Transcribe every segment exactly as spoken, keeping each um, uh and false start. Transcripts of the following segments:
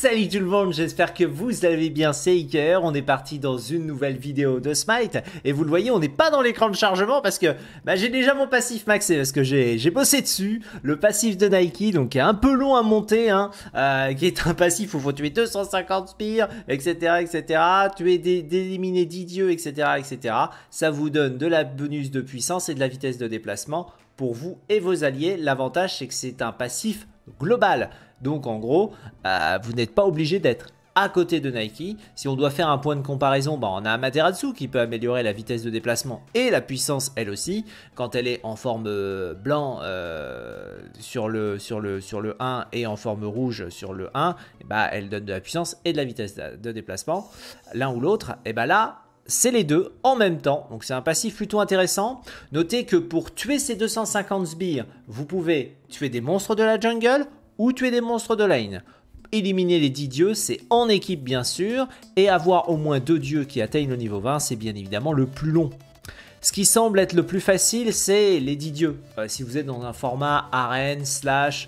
Salut tout le monde, j'espère que vous allez bien, c'est Iker. On est parti dans une nouvelle vidéo de Smite. Et vous le voyez, on n'est pas dans l'écran de chargement parce que bah, j'ai déjà mon passif maxé. Parce que j'ai bossé dessus, le passif de Nike, donc qui est un peu long à monter, hein, euh, qui est un passif où il faut tuer deux cent cinquante spires, et cetera, et cetera. Tuer, d'éliminer dix dieux, et cetera, et cetera. Ça vous donne de la bonus de puissance et de la vitesse de déplacement pour vous et vos alliés. L'avantage, c'est que c'est un passif global. Donc en gros, euh, vous n'êtes pas obligé d'être à côté de Nike. Si on doit faire un point de comparaison, bah, on a Amaterasu qui peut améliorer la vitesse de déplacement et la puissance elle aussi. Quand elle est en forme euh, blanc euh, sur, le, sur, le, sur le un et en forme rouge sur le un, et bah, elle donne de la puissance et de la vitesse de, de déplacement. L'un ou l'autre, et bah là, c'est les deux en même temps, donc c'est un passif plutôt intéressant. Notez que pour tuer ces deux cent cinquante sbires, vous pouvez tuer des monstres de la jungle ou tuer des monstres de lane. Éliminer les dix dieux, c'est en équipe bien sûr, et avoir au moins deux dieux qui atteignent le niveau vingt, c'est bien évidemment le plus long. Ce qui semble être le plus facile, c'est les dix dieux. Euh, si vous êtes dans un format arène, slash,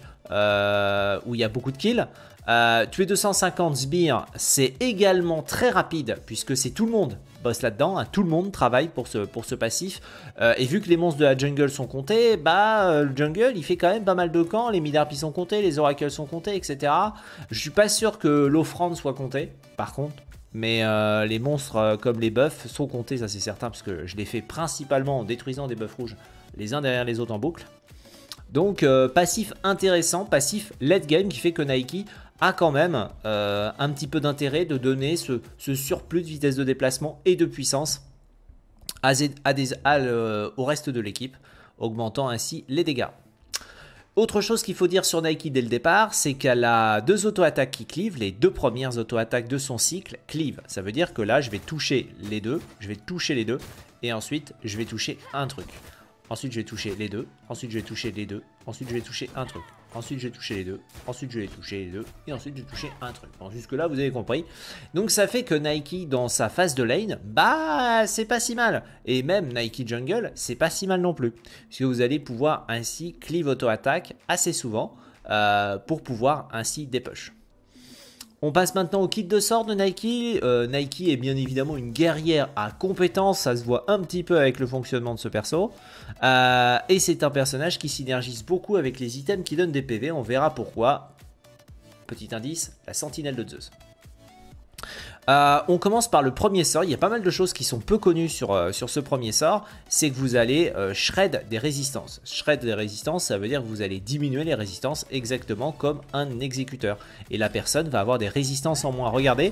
euh, où il y a beaucoup de kills, euh, tuer deux cent cinquante sbires, c'est également très rapide, puisque c'est tout le monde bosse là-dedans, hein, tout le monde travaille pour ce, pour ce passif, euh, et vu que les monstres de la jungle sont comptés, bah euh, le jungle il fait quand même pas mal de camps, les mid-harpies sont comptés, les oracles sont comptés, et cetera. Je suis pas sûr que l'offrande soit comptée, par contre, mais euh, les monstres euh, comme les buffs sont comptés, ça c'est certain, parce que je les fais principalement en détruisant des buffs rouges, les uns derrière les autres en boucle. Donc euh, passif intéressant, passif late game qui fait que Nike a quand même euh, un petit peu d'intérêt de donner ce, ce surplus de vitesse de déplacement et de puissance à, à des, à le, au reste de l'équipe, augmentant ainsi les dégâts. Autre chose qu'il faut dire sur Nike dès le départ, c'est qu'elle a deux auto-attaques qui cleave, les deux premières auto-attaques de son cycle cleave. Ça veut dire que là, je vais toucher les deux, je vais toucher les deux, et ensuite, je vais toucher un truc. Ensuite, je vais toucher les deux, ensuite, je vais toucher les deux, ensuite, je vais toucher un truc. Ensuite, je vais toucher les deux. Ensuite, je vais toucher les deux. Et ensuite, je vais toucher un truc. Bon, jusque-là, vous avez compris. Donc, ça fait que Nike, dans sa phase de lane, bah, c'est pas si mal. Et même Nike Jungle, c'est pas si mal non plus. Puisque vous allez pouvoir ainsi cleave auto-attaque assez souvent euh, pour pouvoir ainsi dépush. On passe maintenant au kit de sort de Nike. Euh, Nike est bien évidemment une guerrière à compétences, ça se voit un petit peu avec le fonctionnement de ce perso. Euh, et c'est un personnage qui synergise beaucoup avec les items qui donnent des P V, on verra pourquoi. Petit indice, la sentinelle de Zeus. Euh, on commence par le premier sort, il y a pas mal de choses qui sont peu connues sur, euh, sur ce premier sort, c'est que vous allez euh, shred des résistances. Shred des résistances, ça veut dire que vous allez diminuer les résistances exactement comme un exécuteur. Et la personne va avoir des résistances en moins. Regardez,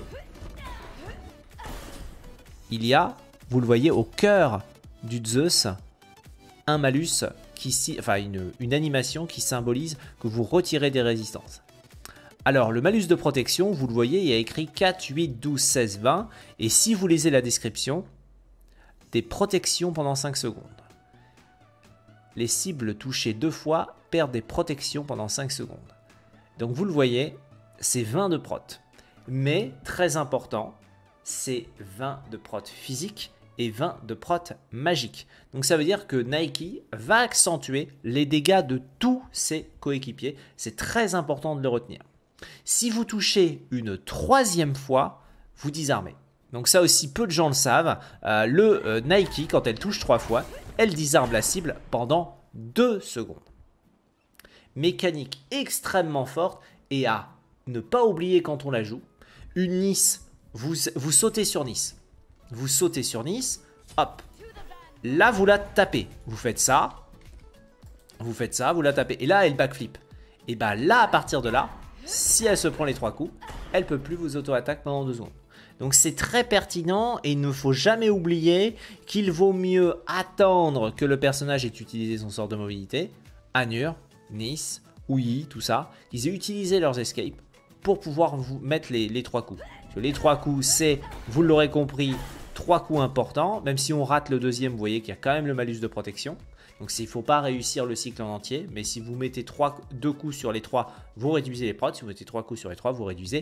il y a, vous le voyez au cœur du Zeus, un malus, qui, enfin une, une animation qui symbolise que vous retirez des résistances. Alors, le malus de protection, vous le voyez, il y a écrit quatre, huit, douze, seize, vingt. Et si vous lisez la description, des protections pendant cinq secondes. Les cibles touchées deux fois perdent des protections pendant cinq secondes. Donc, vous le voyez, c'est vingt de prot. Mais, très important, c'est vingt de prot physique et vingt de prot magique. Donc, ça veut dire que Nike va accentuer les dégâts de tous ses coéquipiers. C'est très important de le retenir. Si vous touchez une troisième fois, vous désarmez. Donc ça aussi, peu de gens le savent. Euh, le euh, Nike, quand elle touche trois fois, elle désarme la cible pendant deux secondes. Mécanique extrêmement forte et à ne pas oublier quand on la joue. Une Nice, vous, vous sautez sur Nice. Vous sautez sur Nice, hop. Là, vous la tapez. Vous faites ça. Vous faites ça, vous la tapez. Et là, elle backflip. Et bien là, à partir de là, si elle se prend les trois coups, elle ne peut plus vous auto-attaque pendant deux secondes. Donc c'est très pertinent et il ne faut jamais oublier qu'il vaut mieux attendre que le personnage ait utilisé son sort de mobilité, Anur, Nice, Ouyi, tout ça, qu'ils aient utilisé leurs escapes pour pouvoir vous mettre les, les trois coups. Parce que les trois coups, c'est, vous l'aurez compris, trois coups importants. Même si on rate le deuxième, vous voyez qu'il y a quand même le malus de protection. Donc il ne faut pas réussir le cycle en entier, mais si vous mettez trois, deux coups sur les trois, vous réduisez les prots. Si vous mettez trois coups sur les trois, vous réduisez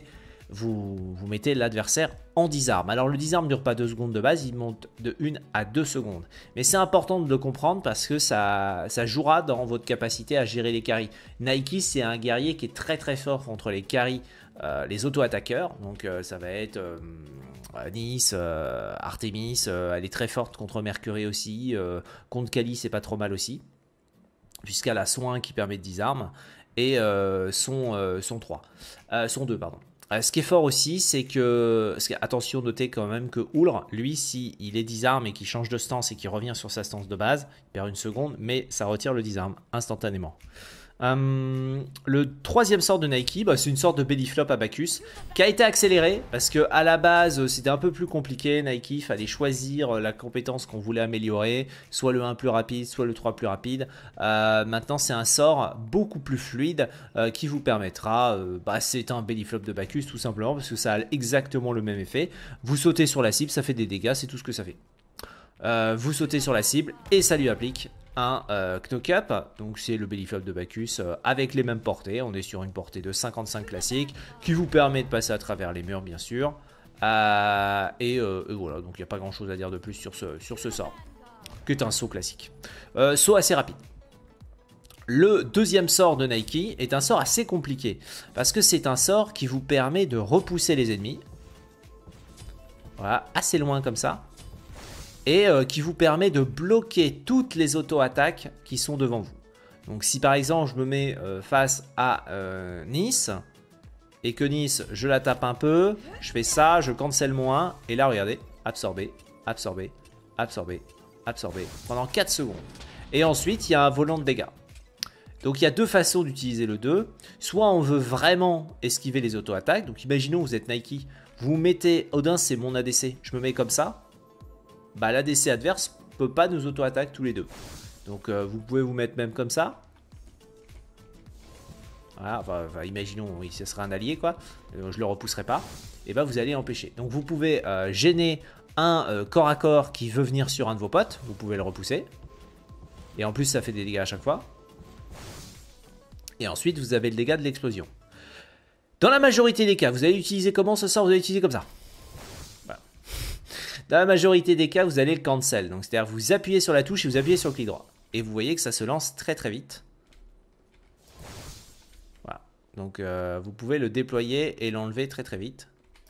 vous, vous mettez l'adversaire en disarm. Alors le disarm ne dure pas deux secondes de base, il monte de une à deux secondes. Mais c'est important de le comprendre parce que ça, ça jouera dans votre capacité à gérer les carries. Nike, c'est un guerrier qui est très très fort contre les carries, euh, les auto-attaqueurs. Donc euh, ça va être euh, Nice, euh, Artemis, euh, elle est très forte contre Mercury aussi. Euh, contre Kali, c'est pas trop mal aussi. Puisqu'elle a son un qui permet de disarm. Et euh, son, euh, son trois. Euh, son deux, pardon. Euh, ce qui est fort aussi, c'est que, que... Attention, notez quand même que Oulr, lui, s'il si est disarm et qu'il change de stance et qu'il revient sur sa stance de base, il perd une seconde, mais ça retire le disarm instantanément. Hum, le troisième sort de Nike, bah, c'est une sorte de belly flop à Bacchus qui a été accéléré parce que à la base c'était un peu plus compliqué. Nike, il fallait choisir la compétence qu'on voulait améliorer, soit le un plus rapide, soit le trois plus rapide. Euh, maintenant c'est un sort beaucoup plus fluide euh, qui vous permettra, euh, bah, c'est un belly flop de Bacchus tout simplement parce que ça a exactement le même effet. Vous sautez sur la cible, ça fait des dégâts, c'est tout ce que ça fait. Euh, vous sautez sur la cible et ça lui applique un euh, knock-up, donc c'est le belly flop de Bacchus euh, avec les mêmes portées. On est sur une portée de cinquante-cinq classique qui vous permet de passer à travers les murs bien sûr. Euh, et, euh, et voilà, donc il n'y a pas grand chose à dire de plus sur ce, sur ce sort, qui est un saut classique. Euh, saut assez rapide. Le deuxième sort de Nike est un sort assez compliqué parce que c'est un sort qui vous permet de repousser les ennemis. Voilà, assez loin comme ça. Et euh, qui vous permet de bloquer toutes les auto-attaques qui sont devant vous. Donc si par exemple je me mets euh, face à euh, Nice, et que Nice, je la tape un peu, je fais ça, je cancel mon un, et là regardez, absorber, absorber, absorber, absorber, pendant quatre secondes. Et ensuite il y a un volant de dégâts. Donc il y a deux façons d'utiliser le deux. Soit on veut vraiment esquiver les auto-attaques, donc imaginons vous êtes Nike, vous mettez, Odin c'est mon A D C, je me mets comme ça. Bah, l'A D C adverse peut pas nous auto-attaque tous les deux. Donc euh, vous pouvez vous mettre même comme ça. Voilà, enfin, enfin, imaginons, oui, ce serait un allié quoi. Euh, je le repousserai pas. Et bah vous allez empêcher. Donc vous pouvez euh, gêner un euh, corps à corps qui veut venir sur un de vos potes. Vous pouvez le repousser. Et en plus ça fait des dégâts à chaque fois. Et ensuite vous avez le dégât de l'explosion. Dans la majorité des cas, vous allez utiliser comment ce sort? Vous allez utiliser comme ça. Dans la majorité des cas, vous allez le cancel. Donc, c'est-à-dire vous appuyez sur la touche et vous appuyez sur le clic droit. Et vous voyez que ça se lance très très vite. Voilà. Donc, euh, vous pouvez le déployer et l'enlever très très vite.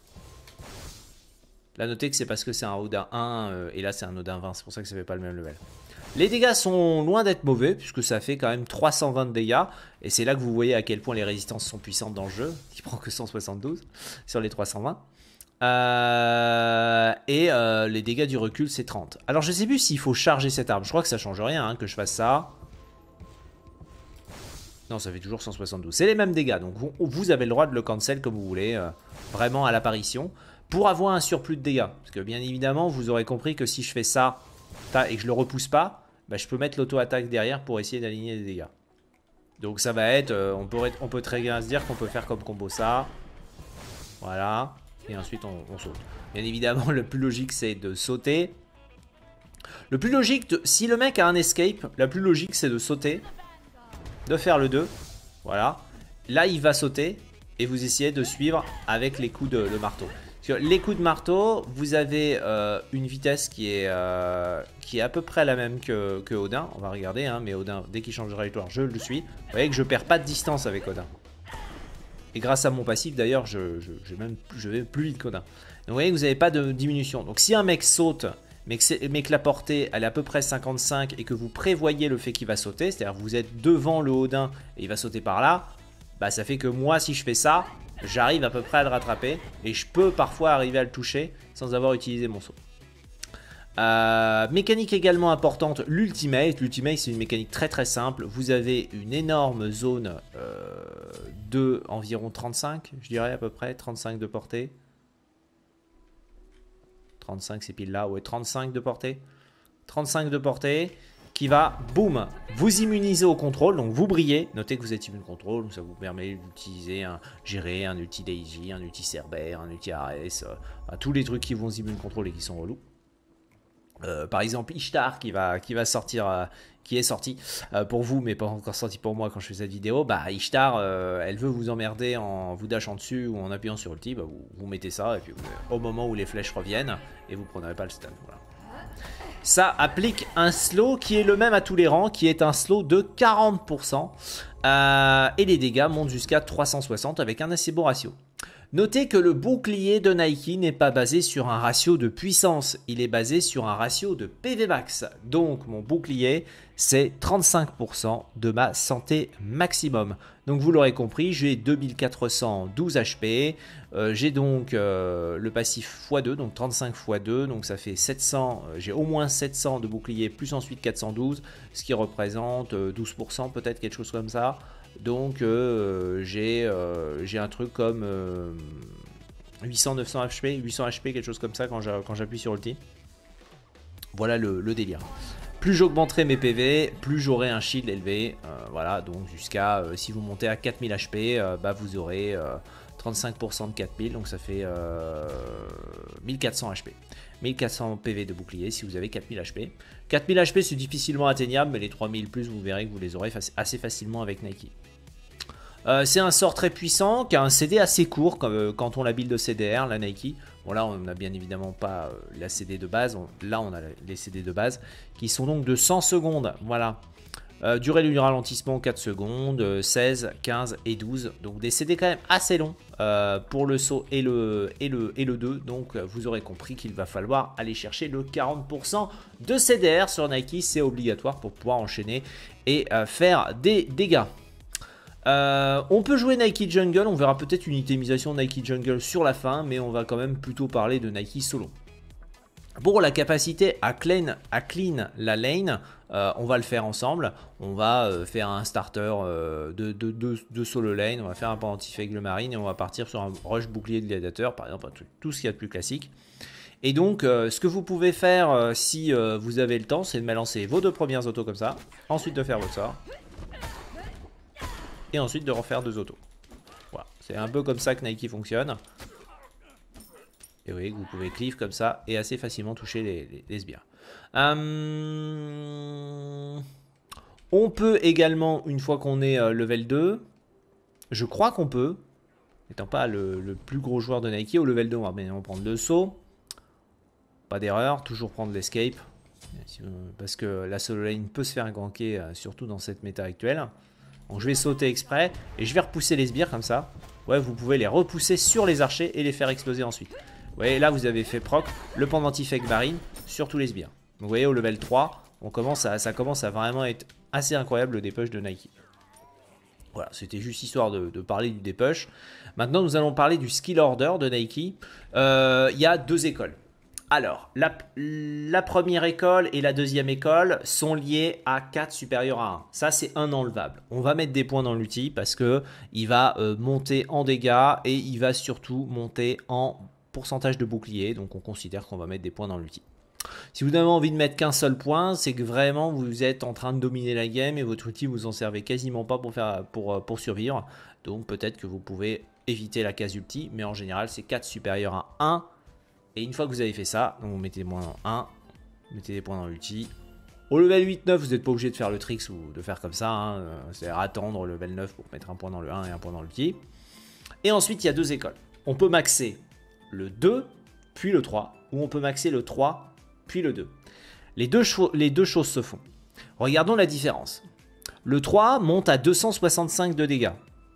Là, notez que c'est parce que c'est un Odin un euh, et là, c'est un Odin vingt. C'est pour ça que ça ne fait pas le même level. Les dégâts sont loin d'être mauvais puisque ça fait quand même trois cent vingt de dégâts. Et c'est là que vous voyez à quel point les résistances sont puissantes dans le jeu. Qui prend que cent soixante-douze sur les trois cent vingt. Euh, et euh, les dégâts du recul c'est trente. Alors je sais plus s'il faut charger cette arme. Je crois que ça change rien hein, que je fasse ça. Non, ça fait toujours cent soixante-douze. C'est les mêmes dégâts. Donc vous, vous avez le droit de le cancel comme vous voulez. Euh, vraiment à l'apparition. Pour avoir un surplus de dégâts. Parce que bien évidemment vous aurez compris que si je fais ça et que je le repousse pas, bah, je peux mettre l'auto-attaque derrière pour essayer d'aligner les dégâts. Donc ça va être, euh, on, peut, on peut très bien se dire qu'on peut faire comme combo ça. Voilà. Et ensuite on, on saute. Bien évidemment le plus logique c'est de sauter. Le plus logique, de, si le mec a un escape, la plus logique c'est de sauter. De faire le deux. Voilà. Là il va sauter. Et vous essayez de suivre avec les coups de, de marteau. Parce que les coups de marteau, vous avez euh, une vitesse qui est, euh, qui est à peu près la même que, que Odin. On va regarder, hein, mais Odin, dès qu'il change de trajectoire, je le suis. Vous voyez que je perds pas de distance avec Odin. Et grâce à mon passif d'ailleurs je, je, je, même, je vais plus vite qu'Odin. Donc vous voyez que vous n'avez pas de diminution. Donc si un mec saute mais que, mais que la portée elle est à peu près cinquante-cinq et que vous prévoyez le fait qu'il va sauter, c'est-à-dire vous êtes devant le Odin et il va sauter par là, bah ça fait que moi si je fais ça, j'arrive à peu près à le rattraper et je peux parfois arriver à le toucher sans avoir utilisé mon saut. Euh, mécanique également importante, l'ultimate. L'ultimate c'est une mécanique très très simple. Vous avez une énorme zone euh, de environ trente-cinq, je dirais à peu près, trente-cinq de portée. trente-cinq c'est pile là, ouais, trente-cinq de portée. trente-cinq de portée qui va, boum, vous immuniser au contrôle, donc vous brillez. Notez que vous êtes immune au contrôle, donc ça vous permet d'utiliser un gérer un ulti Daisy, un ulti Cerber, un ulti Ares, euh, enfin, tous les trucs qui vont immune contrôle et qui sont relous. Euh, par exemple, Ishtar qui va, qui va sortir, euh, qui est sorti euh, pour vous, mais pas encore sorti pour moi quand je fais cette vidéo. Bah, Ishtar, euh, elle veut vous emmerder en vous dashant dessus ou en appuyant sur ulti. Bah, vous, vous mettez ça et puis vous, au moment où les flèches reviennent, et vous ne prendrez pas le stun. Voilà. Ça applique un slow qui est le même à tous les rangs, qui est un slow de quarante pour cent. Euh, et les dégâts montent jusqu'à trois cent soixante avec un assez beau ratio. Notez que le bouclier de Nike n'est pas basé sur un ratio de puissance, il est basé sur un ratio de P V max. Donc mon bouclier, c'est trente-cinq pour cent de ma santé maximum. Donc vous l'aurez compris, j'ai deux mille quatre cent douze H P, euh, j'ai donc euh, le passif fois deux, donc trente-cinq fois deux, donc ça fait sept cents, euh, j'ai au moins sept cents de bouclier, plus ensuite quatre cent douze, ce qui représente euh, douze pour cent peut-être, quelque chose comme ça. Donc euh, j'ai euh, un truc comme euh, huit cents neuf cents H P, huit cents H P, quelque chose comme ça quand j'appuie sur ulti. Voilà le, le délire. Plus j'augmenterai mes P V, plus j'aurai un shield élevé. Euh, voilà, donc jusqu'à, euh, si vous montez à quatre mille H P, euh, bah vous aurez euh, trente-cinq pour cent de quatre mille, donc ça fait euh, mille quatre cents H P. mille quatre cents P V de bouclier si vous avez quatre mille H P. quatre mille H P c'est difficilement atteignable, mais les trois mille plus, vous verrez que vous les aurez assez facilement avec Nike. Euh, c'est un sort très puissant qui a un C D assez court quand, euh, quand on la build de C D R, la Nike. Bon là on n'a bien évidemment pas euh, la C D de base, on, là on a les C D de base qui sont donc de cent secondes, voilà. Euh, durée du ralentissement quatre secondes, seize, quinze et douze, donc des C D quand même assez longs euh, pour le saut et le, et, le, et le deux, donc vous aurez compris qu'il va falloir aller chercher le quarante pour cent de C D R sur Nike, c'est obligatoire pour pouvoir enchaîner et euh, faire des dégâts. Euh, on peut jouer Nike Jungle, on verra peut-être une itemisation de Nike Jungle sur la fin, mais on va quand même plutôt parler de Nike Solo. Pour la capacité à clean, à clean la lane, euh, on va le faire ensemble. On va euh, faire un starter euh, de, de, de, de solo lane, on va faire un pendentif avec le marine et on va partir sur un rush bouclier de gladiateur, par exemple, tout, tout ce qu'il y a de plus classique. Et donc, euh, ce que vous pouvez faire euh, si euh, vous avez le temps, c'est de balancer vos deux premières autos comme ça, ensuite de faire votre sort. Et ensuite de refaire deux autos. Voilà, c'est un peu comme ça que Nike fonctionne. Et vous voyez que vous pouvez cleave comme ça et assez facilement toucher les, les, les sbires. Hum... On peut également, une fois qu'on est euh, level deux, je crois qu'on peut, n'étant pas le, le plus gros joueur de Nike, au level deux, on va bien prendre le saut. Pas d'erreur, toujours prendre l'escape. Parce que la solo lane peut se faire ganker, euh, surtout dans cette méta actuelle. Donc je vais sauter exprès et je vais repousser les sbires comme ça. Ouais, vous pouvez les repousser sur les archers et les faire exploser ensuite. Vous voyez, là vous avez fait proc le pendentif avec marine sur tous les sbires. Donc vous voyez, au level trois, on commence à, ça commence à vraiment être assez incroyable le dépush de Nike. Voilà, c'était juste histoire de, de parler du dépush. Maintenant, nous allons parler du skill order de Nike. Il euh, y a deux écoles. Alors, la, la première école et la deuxième école sont liées à quatre supérieur à un. Ça, c'est un enlevable. On va mettre des points dans l'outil parce qu'il va euh, monter en dégâts et il va surtout monter en pourcentage de bouclier. Donc, on considère qu'on va mettre des points dans l'outil. Si vous n'avez envie de mettre qu'un seul point, c'est que vraiment vous êtes en train de dominer la game et votre outil vous en servez quasiment pas pour, faire, pour, pour survivre. Donc, peut-être que vous pouvez éviter la case ulti, mais en général, c'est quatre supérieur à un. Et une fois que vous avez fait ça, donc vous mettez des points dans un, vous mettez des points dans l'ulti. Au level huit neuf, vous n'êtes pas obligé de faire le tricks ou de faire comme ça. Hein, c'est-à-dire attendre le level neuf pour mettre un point dans le un et un point dans l'ulti. Et ensuite, il y a deux écoles. On peut maxer le deux, puis le trois. Ou on peut maxer le trois, puis le deux. Les deux, les deux choses se font. Regardons la différence. Le trois monte à deux cent soixante-cinq de dégâts.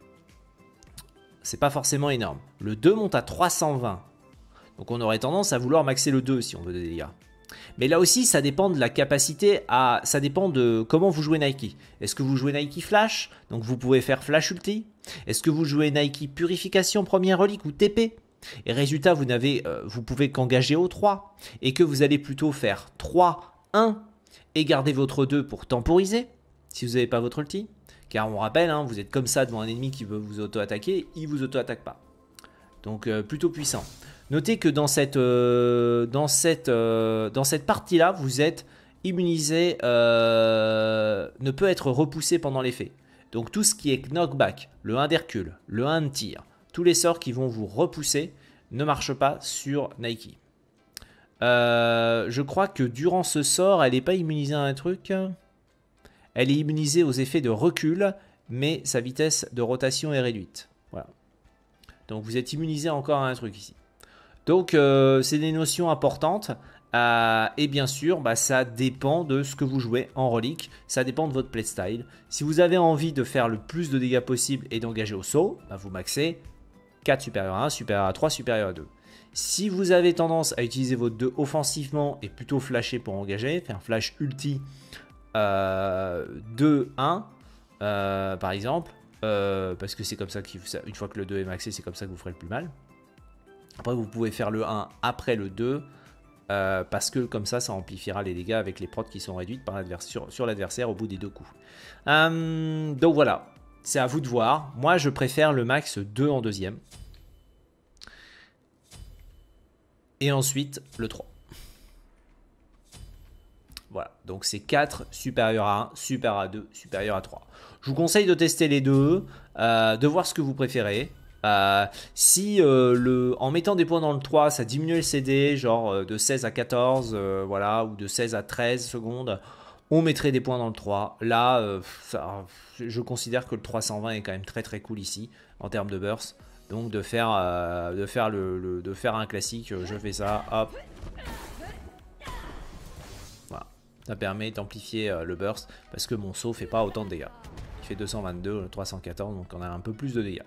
C'est pas forcément énorme. Le deux monte à trois cent vingt. Donc on aurait tendance à vouloir maxer le deux si on veut des dégâts. Mais là aussi, ça dépend de la capacité à... Ça dépend de comment vous jouez Nike. Est-ce que vous jouez Nike Flash? Donc vous pouvez faire Flash Ulti. Est-ce que vous jouez Nike Purification Première Relique ou T P? Et résultat, vous, n'avez, euh, vous pouvez qu'engager au trois. Et que vous allez plutôt faire trois, un et garder votre deux pour temporiser. Si vous n'avez pas votre ulti. Car on rappelle, hein, vous êtes comme ça devant un ennemi qui veut vous auto-attaquer. Il ne vous auto-attaque pas. Donc euh, plutôt puissant. Notez que dans cette, euh, dans cette, euh, dans cette partie-là, vous êtes immunisé, euh, ne peut être repoussé pendant l'effet. Donc tout ce qui est knockback, le un d'Hercule, le un de tir, tous les sorts qui vont vous repousser ne marchent pas sur Nike. Euh, je crois que durant ce sort, elle n'est pas immunisée à un truc. Elle est immunisée aux effets de recul, mais sa vitesse de rotation est réduite. Voilà. Donc vous êtes immunisé encore à un truc ici. Donc euh, c'est des notions importantes. Euh, et bien sûr, bah, ça dépend de ce que vous jouez en relique. Ça dépend de votre playstyle. Si vous avez envie de faire le plus de dégâts possible et d'engager au saut, bah, vous maxez quatre supérieur à un, supérieur à trois, supérieur à deux. Si vous avez tendance à utiliser votre deux offensivement et plutôt flasher pour engager, faire un flash ulti euh, deux un euh, par exemple, euh, parce que c'est comme ça qu'une fois que le deux est maxé, c'est comme ça que vous ferez le plus mal. Après, vous pouvez faire le un après le deux, euh, parce que comme ça, ça amplifiera les dégâts avec les procs qui sont réduites par sur, sur l'adversaire au bout des deux coups. Euh, donc voilà, c'est à vous de voir. Moi, je préfère le max deux en deuxième. Et ensuite, le trois. Voilà, donc c'est quatre supérieur à un, supérieur à deux, supérieur à trois. Je vous conseille de tester les deux, euh, de voir ce que vous préférez. Euh, si euh, le, en mettant des points dans le trois, ça diminue le C D, genre euh, de seize à quatorze, euh, voilà, ou de seize à treize secondes, on mettrait des points dans le trois. Là, euh, ça, je considère que le trois cent vingt est quand même très très cool ici, en termes de burst. Donc de faire, euh, de, faire le, le, de faire un classique, je fais ça, hop. Voilà. Ça permet d'amplifier euh, le burst parce que mon saut fait pas autant de dégâts. Il fait deux cent vingt-deux, trois cent quatorze, donc on a un peu plus de dégâts.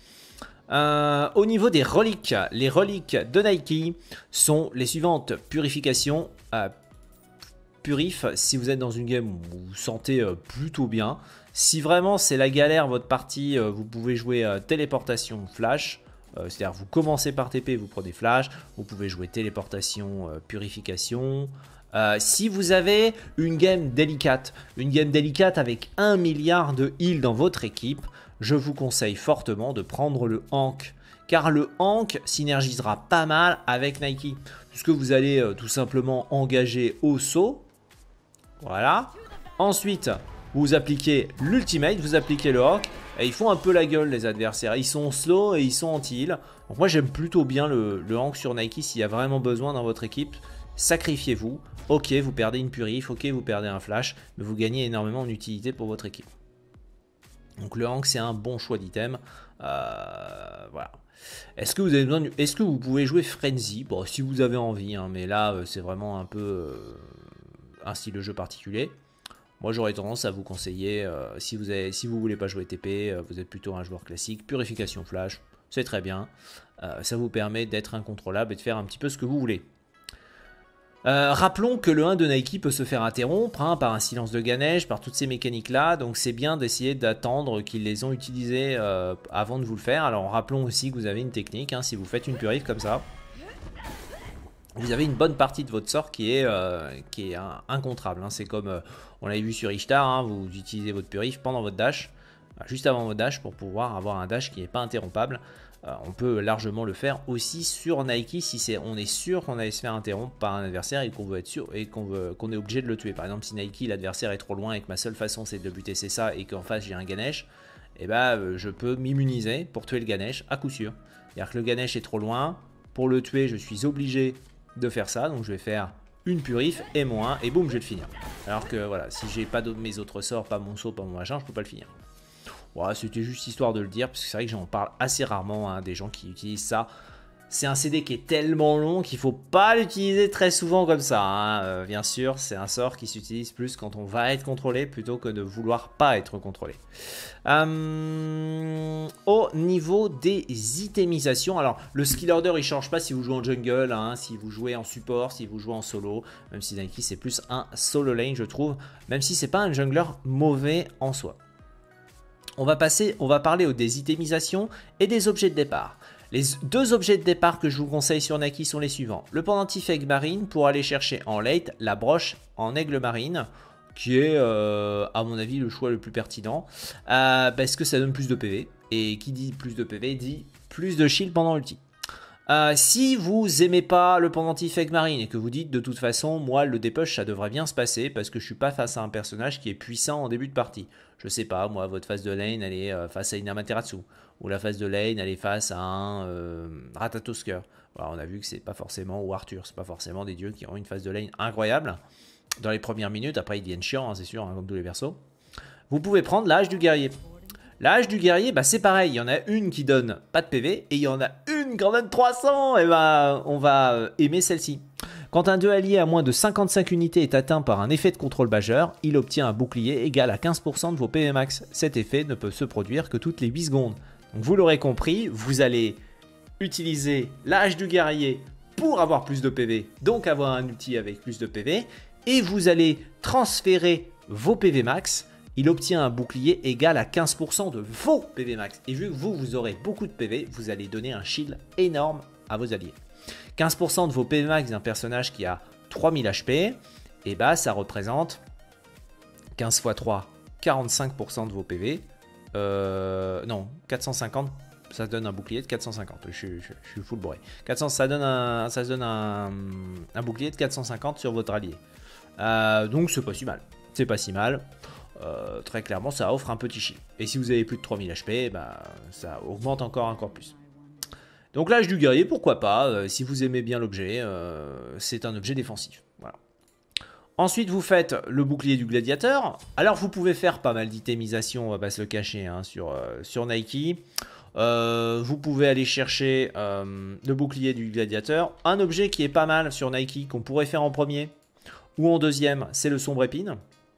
Euh, au niveau des reliques, les reliques de Nike sont les suivantes. Purification, euh, Purif, si vous êtes dans une game où vous vous sentez euh, plutôt bien. Si vraiment c'est la galère votre partie, euh, vous pouvez jouer euh, téléportation flash. Euh, C'est-à-dire vous commencez par T P, vous prenez flash. Vous pouvez jouer téléportation, euh, purification. Euh, si vous avez une game délicate, une game délicate avec un milliard de heal dans votre équipe, je vous conseille fortement de prendre le Hank. Car le Hank synergisera pas mal avec Nike. Puisque vous allez euh, tout simplement engager au saut. Voilà. Ensuite, vous appliquez l'ultimate, vous appliquez le Hank. Et ils font un peu la gueule les adversaires. Ils sont slow et ils sont anti-heal. Donc moi j'aime plutôt bien le, le Hank sur Nike s'il y a vraiment besoin dans votre équipe. Sacrifiez-vous. Ok, vous perdez une purif, ok, vous perdez un flash. Mais vous gagnez énormément en utilité pour votre équipe. Donc le Hank c'est un bon choix d'item. Euh, voilà. Est-ce que vous avez besoin de... Est-ce que vous pouvez jouer Frenzy? Bon, si vous avez envie, hein, mais là c'est vraiment un peu euh, un style de jeu particulier. Moi j'aurais tendance à vous conseiller, euh, si vous avez, si vous voulez pas jouer T P, euh, vous êtes plutôt un joueur classique, purification flash, c'est très bien. Euh, ça vous permet d'être incontrôlable et de faire un petit peu ce que vous voulez. Euh, rappelons que le un de Nike peut se faire interrompre hein, par un silence de Ganesh, par toutes ces mécaniques là, donc c'est bien d'essayer d'attendre qu'ils les ont utilisés euh, avant de vous le faire. Alors rappelons aussi que vous avez une technique, hein, si vous faites une purif comme ça, vous avez une bonne partie de votre sort qui est, euh, qui est hein, incontrable, hein. C'est comme, euh, on l'avait vu sur Ishtar, hein, vous utilisez votre purif pendant votre dash, juste avant votre dash pour pouvoir avoir un dash qui n'est pas interrompable. Euh, on peut largement le faire aussi sur Nike si c'est, on est sûr qu'on allait se faire interrompre par un adversaire et qu'on veut être sûr et qu'on veut, qu'on est obligé de le tuer. Par exemple, si Nike l'adversaire est trop loin et que ma seule façon c'est de le buter, c'est ça, et qu'en face j'ai un Ganesh, et eh ben euh, je peux m'immuniser pour tuer le Ganesh à coup sûr. C'est-à-dire que le Ganesh est trop loin, pour le tuer je suis obligé de faire ça, donc je vais faire une purif et moins et boum je vais le finir. Alors que voilà, si j'ai pas de mes autres sorts, pas mon saut, pas mon machin, je peux pas le finir. Voilà, c'était juste histoire de le dire, parce que c'est vrai que j'en parle assez rarement, hein, des gens qui utilisent ça. C'est un C D qui est tellement long qu'il ne faut pas l'utiliser très souvent comme ça. Hein. Euh, bien sûr, c'est un sort qui s'utilise plus quand on va être contrôlé, plutôt que de vouloir pas être contrôlé. Euh, au niveau des itemisations, alors le skill order il ne change pas si vous jouez en jungle, hein, si vous jouez en support, si vous jouez en solo. Même si Nike c'est plus un solo lane je trouve, même si c'est pas un jungler mauvais en soi. On va passer, on va parler des itemisations et des objets de départ. Les deux objets de départ que je vous conseille sur Nike sont les suivants. Le pendentif aigle marine pour aller chercher en late la broche en aigle marine, qui est euh, à mon avis le choix le plus pertinent, euh, parce que ça donne plus de P V. Et qui dit plus de P V dit plus de shield pendant l'ulti. Euh, si vous aimez pas le pendentif aigle marine et que vous dites de toute façon, moi le dépush ça devrait bien se passer parce que je suis pas face à un personnage qui est puissant en début de partie. Je sais pas, moi votre phase de lane elle est euh, face à une Amaterasu, ou la phase de lane elle est face à un euh, Ratatoskr. Voilà, on a vu que c'est pas forcément, ou Arthur, c'est pas forcément des dieux qui ont une phase de lane incroyable dans les premières minutes. Après, ils deviennent chiants, hein, c'est sûr, hein, comme tous les persos. Vous pouvez prendre l'âge du guerrier. L'âge du guerrier, bah, c'est pareil. Il y en a une qui donne pas de P V et il y en a une qui en donne trois cents. Et bah, on va aimer celle-ci. Quand un dieu allié à moins de cinquante-cinq unités est atteint par un effet de contrôle majeur, il obtient un bouclier égal à quinze pour cent de vos P V max. Cet effet ne peut se produire que toutes les huit secondes. Donc vous l'aurez compris, vous allez utiliser l'âge du guerrier pour avoir plus de P V, donc avoir un outil avec plus de P V, et vous allez transférer vos P V max. Il obtient un bouclier égal à quinze pour cent de vos P V max. Et vu que vous, vous aurez beaucoup de P V, vous allez donner un shield énorme à vos alliés. quinze pour cent de vos P V max d'un personnage qui a trois mille H P, et bah ça représente quinze fois trois, quarante-cinq pour cent de vos P V. Euh, non, quatre cent cinquante, ça donne un bouclier de quatre cent cinquante. Je, je, je suis full bourré. quatre cents, ça donne, un, ça donne un, un bouclier de quatre cent cinquante sur votre allié. Euh, donc c'est pas si mal. C'est pas si mal. Euh, très clairement, ça offre un petit shield. Et si vous avez plus de trois mille H P, bah, ça augmente encore, encore plus. Donc l'âge du guerrier, pourquoi pas, euh, si vous aimez bien l'objet, euh, c'est un objet défensif. Voilà. Ensuite, vous faites le bouclier du gladiateur. Alors, vous pouvez faire pas mal d'itemisation, on va pas se le cacher, hein, sur, euh, sur Nike. Euh, vous pouvez aller chercher euh, le bouclier du gladiateur. Un objet qui est pas mal sur Nike, qu'on pourrait faire en premier ou en deuxième, c'est le sombre épine.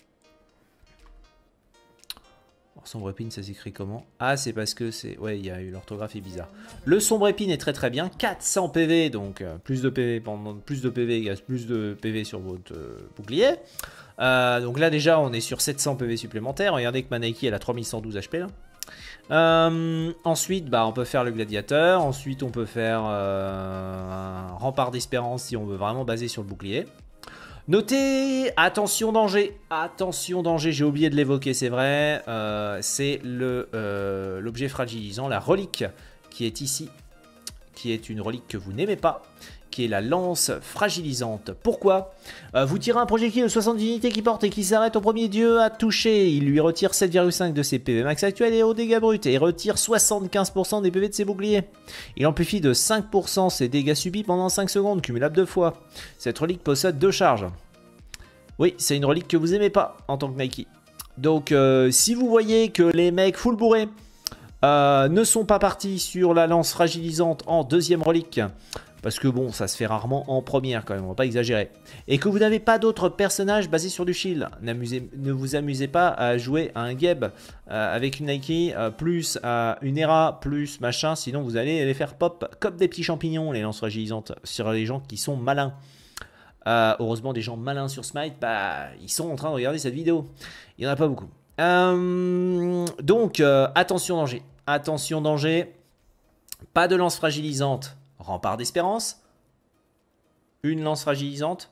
Sombre épine, ça s'écrit comment? Ah, c'est parce que c'est... Ouais, il y a eu l'orthographe est bizarre. Le sombre épine est très très bien. quatre cents P V, donc euh, plus de P V pendant plus de P V égale plus de P V sur votre euh, bouclier. Euh, donc là déjà, on est sur sept cents P V supplémentaires. Regardez que ma Nike, elle a trois mille cent douze H P là. Euh, ensuite, bah, on peut faire le gladiateur. Ensuite, on peut faire euh, un rempart d'espérance si on veut vraiment baser sur le bouclier. Notez, attention danger, attention danger, j'ai oublié de l'évoquer, c'est vrai, euh, c'est le euh, l'objet fragilisant, la relique qui est ici, qui est une relique que vous n'aimez pas, qui est la lance fragilisante. Pourquoi? euh, Vous tirez un projectile de soixante-dix unités qui porte et qui s'arrête au premier dieu à toucher. Il lui retire sept virgule cinq de ses P V max actuels et au dégâts bruts et retire soixante-quinze pour cent des P V de ses boucliers. Il amplifie de cinq pour cent ses dégâts subis pendant cinq secondes, cumulable deux fois. Cette relique possède deux charges. Oui, c'est une relique que vous aimez pas en tant que Nike. Donc, euh, si vous voyez que les mecs full bourrés euh, ne sont pas partis sur la lance fragilisante en deuxième relique, parce que bon, ça se fait rarement en première quand même, on va pas exagérer, et que vous n'avez pas d'autres personnages basés sur du shield, ne vous amusez pas à jouer à un Geb euh, avec une Nike, euh, plus à une Hera, plus machin, sinon vous allez les faire pop comme des petits champignons, les lances fragilisantes, sur les gens qui sont malins. Euh, heureusement, des gens malins sur Smite, bah, ils sont en train de regarder cette vidéo. Il n'y en a pas beaucoup. Euh, donc, euh, attention danger. Attention danger. Pas de lance fragilisante. Rempart d'espérance. Une lance fragilisante.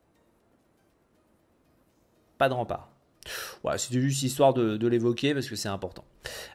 Pas de rempart. Voilà, c'était juste histoire de, de l'évoquer parce que c'est important.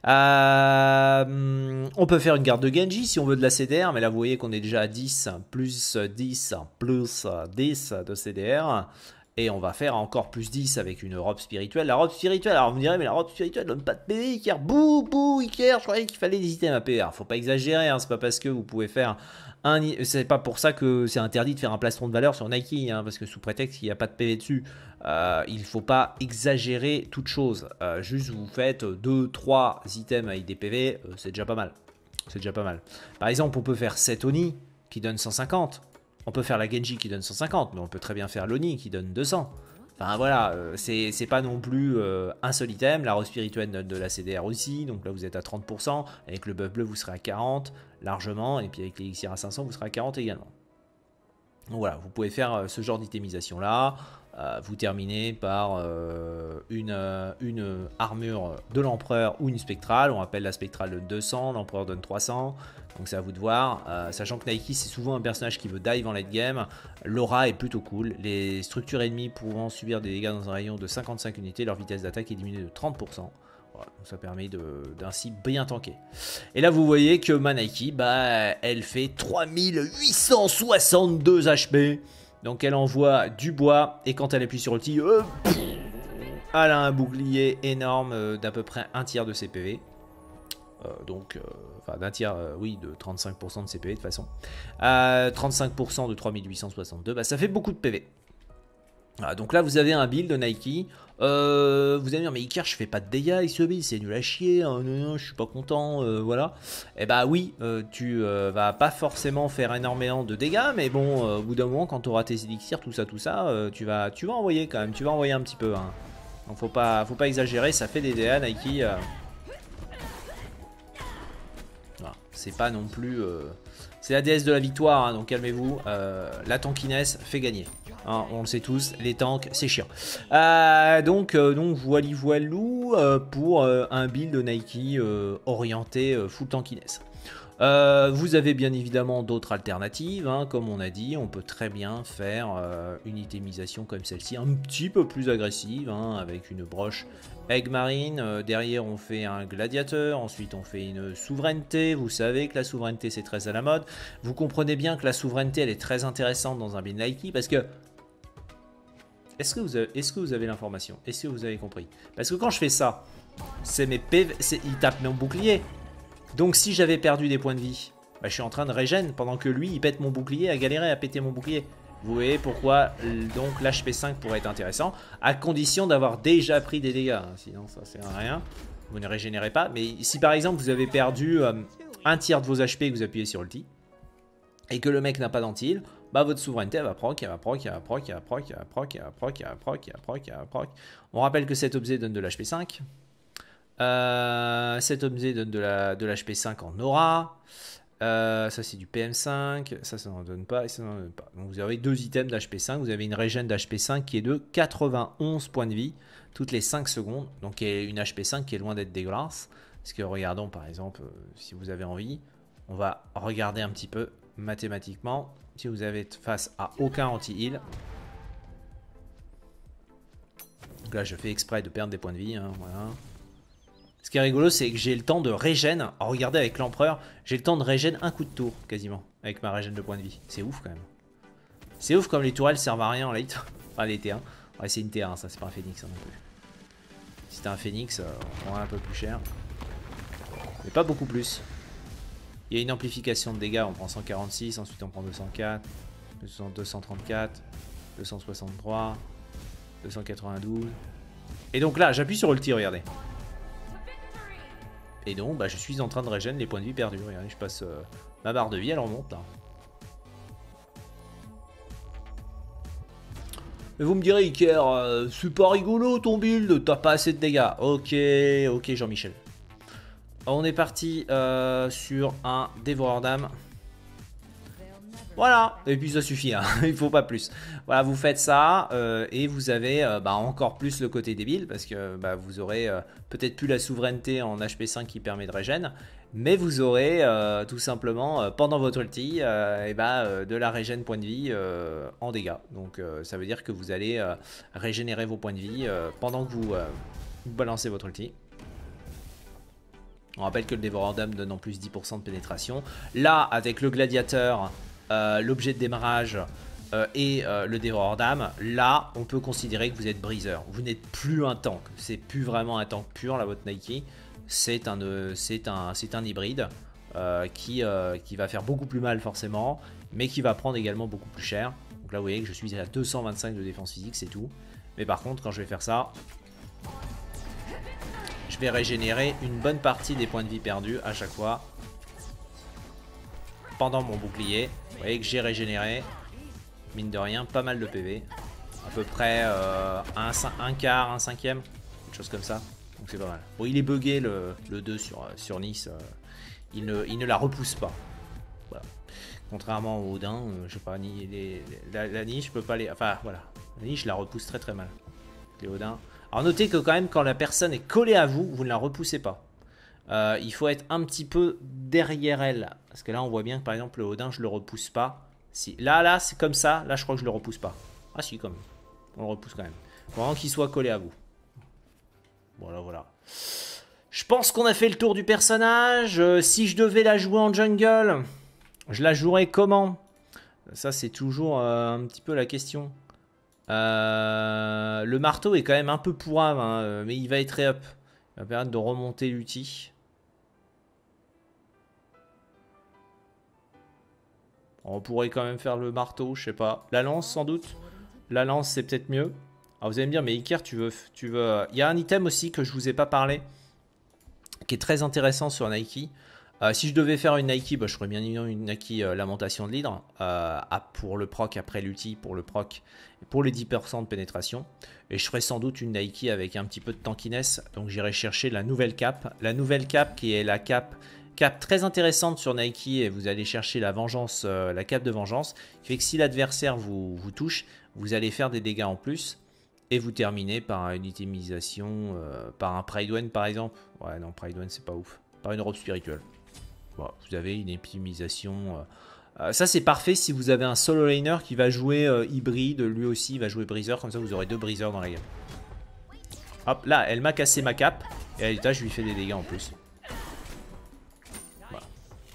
Euh, on peut faire une garde de Genji si on veut de la C D R, mais là vous voyez qu'on est déjà à dix, plus dix, plus dix de C D R. Et on va faire encore plus dix avec une robe spirituelle. La robe spirituelle, alors vous me direz, mais la robe spirituelle donne pas de P V, Iker. Bouh, bouh, Iker, je croyais qu'il fallait des items à P V. Alors faut pas exagérer, hein, c'est pas parce que vous pouvez faire un. C'est pas pour ça que c'est interdit de faire un plastron de valeur sur Nike, hein, parce que sous prétexte qu'il n'y a pas de P V dessus, euh, il faut pas exagérer toute chose. Euh, juste vous faites deux trois items avec des P V, euh, c'est déjà pas mal. C'est déjà pas mal. Par exemple, on peut faire sept Oni qui donne cent cinquante. On peut faire la Genji qui donne cent cinquante, mais on peut très bien faire l'Oni qui donne deux cents. Enfin voilà, euh, c'est pas non plus euh, un seul item. La rose spirituelle donne de la C D R aussi, donc là vous êtes à trente pour cent. Avec le buff bleu vous serez à quarante largement, et puis avec l'élixir à cinq cents vous serez à quarante également. Donc voilà, vous pouvez faire euh, ce genre d'itémisation là. Euh, vous terminez par euh, une, euh, une armure de l'empereur ou une spectrale. On appelle la spectrale de deux cents, l'empereur donne trois cents. Donc c'est à vous de voir, euh, sachant que Nike c'est souvent un personnage qui veut dive en late game. L'aura est plutôt cool, les structures ennemies pouvant subir des dégâts dans un rayon de cinquante-cinq unités, leur vitesse d'attaque est diminuée de trente pour cent. Voilà, donc ça permet d'ainsi bien tanker. Et là vous voyez que ma Nike, bah, elle fait trois mille huit cent soixante-deux H P. Donc elle envoie du bois, et quand elle appuie sur ulti, euh, elle a un bouclier énorme euh, d'à peu près un tiers de ses P V. Euh, donc, euh, enfin d'un tiers, euh, oui, de trente-cinq pour cent de ses P V de toute façon. Euh, trente-cinq pour cent de trois mille huit cent soixante-deux, bah, ça fait beaucoup de P V. Voilà, donc là, vous avez un build de Nike. Euh, vous allez me dire, mais Iker, je fais pas de dégâts avec ce build, c'est nul à chier, hein, non, non, je suis pas content, euh, voilà. Et bah oui, euh, tu euh, vas pas forcément faire énormément de dégâts, mais bon, euh, au bout d'un moment, quand tu auras tes élixirs, tout ça, tout ça, euh, tu, vas, tu vas envoyer quand même, tu vas envoyer un petit peu. Hein. Donc faut pas, faut pas exagérer, ça fait des dégâts, Nike. Euh... Voilà, c'est pas non plus... Euh... C'est la déesse de la victoire, hein, donc calmez-vous. Euh, la tankiness fait gagner. Hein, on le sait tous, les tanks, c'est chiant. Euh, donc, euh, donc voili voilou euh, pour euh, un build de Nike euh, orienté euh, full tankiness. Euh, vous avez bien évidemment d'autres alternatives, hein, comme on a dit, on peut très bien faire euh, une itemisation comme celle-ci, un petit peu plus agressive, hein, avec une broche Egg Marine, euh, derrière on fait un gladiateur, ensuite on fait une souveraineté, vous savez que la souveraineté c'est très à la mode, vous comprenez bien que la souveraineté elle est très intéressante dans un build Nike, parce que, est-ce que vous avez, est-ce que vous avez l'information, est-ce que vous avez compris? Parce que quand je fais ça, c'est mes P V, il tape mon bouclier. Donc si j'avais perdu des points de vie, bah, je suis en train de régène pendant que lui il pète mon bouclier, à galérer à péter mon bouclier. Vous voyez pourquoi donc l'H P cinq pourrait être intéressant, à condition d'avoir déjà pris des dégâts. Sinon ça sert à rien, vous ne régénérez pas. Mais si par exemple vous avez perdu euh, un tiers de vos H P et que vous appuyez sur ulti, et que le mec n'a pas d'anti-heal, bah votre souveraineté elle va proc, elle va proc, elle va proc, elle va proc, elle va proc, elle va proc, elle va proc, elle va proc, elle va proc. On rappelle que cet objet donne de l'H P cinq. Euh, cet objet donne de la de l'H P cinq en aura. Euh, ça c'est du P M cinq. Ça ça n'en donne pas et ça n'en donne pas. Donc vous avez deux items d'H P cinq. Vous avez une régène d'H P cinq qui est de quatre-vingt-onze points de vie toutes les cinq secondes. Donc une H P cinq qui est loin d'être dégueulasse. Parce que regardons par exemple, si vous avez envie, on va regarder un petit peu mathématiquement. Si vous avez face à aucun anti-heal. Donc là je fais exprès de perdre des points de vie. Hein, voilà. Ce qui est rigolo, c'est que j'ai le temps de régène. Alors, regardez avec l'empereur, j'ai le temps de régène un coup de tour, quasiment, avec ma régène de points de vie. C'est ouf quand même. C'est ouf comme les tourelles servent à rien en late. Enfin, les T un. Ouais, c'est une T un, ça, c'est pas un phénix hein, non plus. Si c'était un phénix, on prendrait un peu plus cher. Mais pas beaucoup plus. Il y a une amplification de dégâts, on prend cent quarante-six, ensuite on prend deux cent quatre, deux cent trente-quatre, deux cent soixante-trois, deux cent quatre-vingt-douze. Et donc là, j'appuie sur ulti, regardez. Et donc, bah, je suis en train de régénérer les points de vie perdus. Regardez, je passe euh, ma barre de vie, elle remonte là. Et vous me direz, Iker, euh, c'est pas rigolo ton build, t'as pas assez de dégâts. Ok, ok, Jean-Michel. On est parti euh, sur un dévoreur d'âme. Voilà, et puis ça suffit, hein. Il faut pas plus. Voilà, vous faites ça euh, et vous avez euh, bah, encore plus le côté débile parce que bah, vous aurez euh, peut-être plus la souveraineté en H P cinq qui permet de régène, mais vous aurez euh, tout simplement euh, pendant votre ulti euh, et bah, euh, de la régène point de vie euh, en dégâts. Donc euh, ça veut dire que vous allez euh, régénérer vos points de vie euh, pendant que vous, euh, vous balancez votre ulti. On rappelle que le dévoreur d'âme donne en plus dix pour cent de pénétration. Là, avec le gladiateur, euh, l'objet de démarrage euh, et euh, le dévoreur d'âme, là, on peut considérer que vous êtes briseur. Vous n'êtes plus un tank. C'est plus vraiment un tank pur, là, votre Nike. C'est un, euh, c'est un, c'est un hybride euh, qui, euh, qui va faire beaucoup plus mal, forcément, mais qui va prendre également beaucoup plus cher. Donc là, vous voyez que je suis à deux cent vingt-cinq de défense physique, c'est tout. Mais par contre, quand je vais faire ça... je vais régénérer une bonne partie des points de vie perdus à chaque fois pendant mon bouclier. Vous voyez que j'ai régénéré, mine de rien, pas mal de P V. À peu près euh, un, un quart, un cinquième, quelque chose comme ça. Donc c'est pas mal. Bon, il est bugué le, le deux sur, sur Nice. Euh, il, ne, il ne la repousse pas. Voilà. Contrairement au Odin, euh, je sais pas, ni les, la, la niche, je peux pas les. Enfin voilà, la niche la repousse très très mal. Les Odins. Alors notez que quand même quand la personne est collée à vous, vous ne la repoussez pas. Euh, il faut être un petit peu derrière elle. Parce que là on voit bien que par exemple le Odin je le repousse pas. Si. Là là c'est comme ça, là je crois que je le repousse pas. Ah si quand même. On le repousse quand même. Faut vraiment qu'il soit collé à vous. Voilà voilà. Je pense qu'on a fait le tour du personnage. Euh, si je devais la jouer en jungle, je la jouerais comment? Ça c'est toujours euh, un petit peu la question. Euh, le marteau est quand même un peu pourrave, hein, mais il va être up. Il va permettre de remonter l'ulti. On pourrait quand même faire le marteau, je sais pas. La lance sans doute. La lance c'est peut-être mieux. Alors vous allez me dire, mais Iker, tu veux, tu veux... Il y a un item aussi que je vous ai pas parlé, qui est très intéressant sur Nike. Euh, si je devais faire une Nike, bah, je ferais bien une Nike euh, Lamentation de l'Hydre euh, pour le proc après l'ulti, pour le proc, pour les dix pour cent de pénétration. Et je ferais sans doute une Nike avec un petit peu de tankiness. Donc j'irai chercher la nouvelle cape. La nouvelle cape qui est la cape, cape très intéressante sur Nike. Et vous allez chercher la vengeance, euh, la cape de vengeance. Qui fait que si l'adversaire vous, vous touche, vous allez faire des dégâts en plus. Et vous terminez par une itemisation, euh, par un Pride One par exemple. Ouais non, Pride One c'est pas ouf. Par une robe spirituelle. Bon, vous avez une optimisation. Euh, euh, ça, c'est parfait si vous avez un solo laner qui va jouer euh, hybride. Lui aussi, il va jouer briseur. Comme ça, vous aurez deux briseurs dans la game. Hop, là, elle m'a cassé ma cape. Et à l'état, je lui fais des dégâts en plus. Voilà.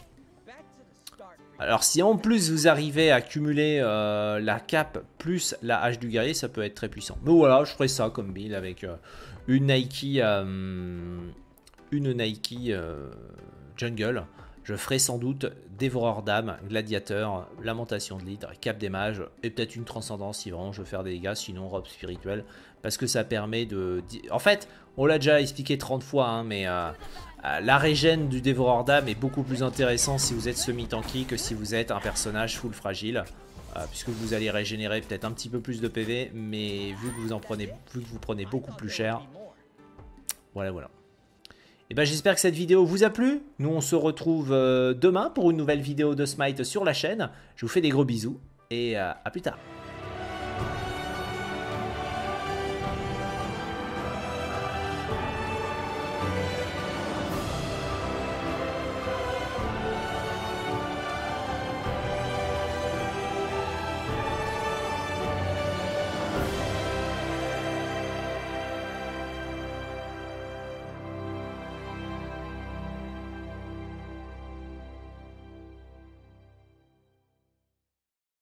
Alors, si en plus vous arrivez à cumuler euh, la cape plus la hache du guerrier, ça peut être très puissant. Mais voilà, je ferai ça comme build avec euh, une Nike. Euh, une Nike euh, jungle. Je ferai sans doute Dévoreur d'âme, Gladiateur, Lamentation de l'Hydre, Cap des mages et peut-être une transcendance si vraiment je veux faire des dégâts, sinon robe spirituelle. Parce que ça permet de... En fait, on l'a déjà expliqué trente fois, hein, mais euh, la régène du Dévoreur d'âme est beaucoup plus intéressant si vous êtes semi-tanky que si vous êtes un personnage full fragile. Euh, puisque vous allez régénérer peut-être un petit peu plus de P V, mais vu que vous en prenez, vu que vous prenez beaucoup plus cher, voilà, voilà. Et ben j'espère que cette vidéo vous a plu. Nous on se retrouve euh, demain pour une nouvelle vidéo de Smite sur la chaîne. Je vous fais des gros bisous et euh, à plus tard.